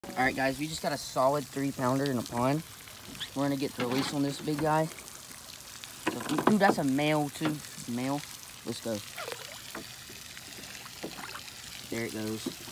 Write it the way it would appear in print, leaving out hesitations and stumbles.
All right, guys, we just got a solid 3-pounder in a pond. We're gonna get the release on this big guy. So, dude, that's a male too. Male. Let's go. There it goes.